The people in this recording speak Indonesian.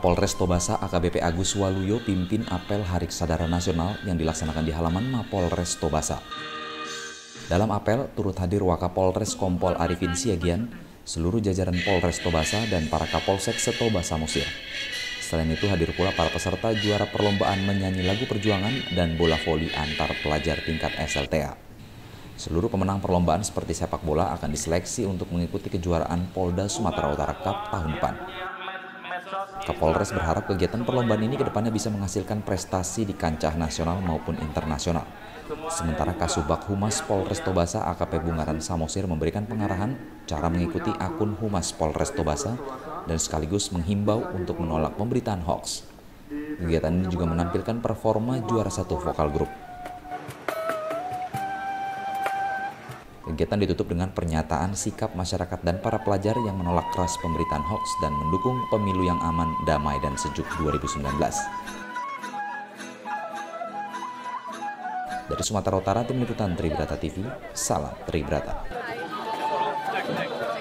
Kapolres Tobasa AKBP Agus Waluyo pimpin apel Hari Kesadaran Nasional yang dilaksanakan di halaman Mapolres Tobasa. Dalam apel turut hadir Wakapolres Kompol Arifin Siagian, seluruh jajaran Polres Tobasa dan para Kapolsek se-Tobasa Musir. Selain itu hadir pula para peserta juara perlombaan menyanyi lagu perjuangan dan bola voli antar pelajar tingkat SLTA. Seluruh pemenang perlombaan seperti sepak bola akan diseleksi untuk mengikuti kejuaraan Polda Sumatera Utara Cup tahun depan. Kapolres berharap kegiatan perlombaan ini kedepannya bisa menghasilkan prestasi di kancah nasional maupun internasional. Sementara Kasubag Humas Polres Tobasa AKP Bungaran Samosir memberikan pengarahan cara mengikuti akun Humas Polres Tobasa dan sekaligus menghimbau untuk menolak pemberitaan hoaks. Kegiatan ini juga menampilkan performa juara satu vokal grup. Kegiatan ditutup dengan pernyataan sikap masyarakat dan para pelajar yang menolak keras pemberitaan hoaks dan mendukung pemilu yang aman, damai, dan sejuk 2019. Dari Sumatera Utara, Tim Liputan Tribrata TV, salam Tribrata.